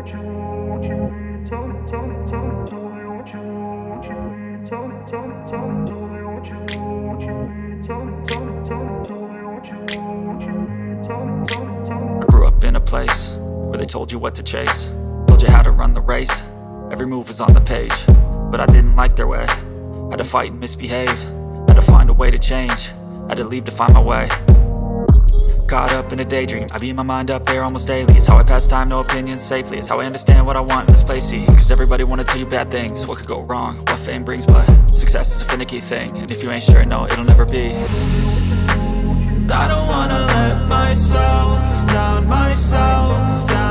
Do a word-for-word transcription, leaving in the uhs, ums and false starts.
I grew up in a place where they told you what to chase, told you how to run the race. Every move was on the page, but I didn't like their way. Had to fight and misbehave, had to find a way to change, had to leave to find my way. Caught up in a daydream, I beat my mind up there almost daily. It's how I pass time, no opinions safely. It's how I understand what I want in this place, see. Cause everybody wanna tell you bad things, what could go wrong, what fame brings. But success is a finicky thing, and if you ain't sure, no, it'll never be. I don't wanna let myself down, myself down.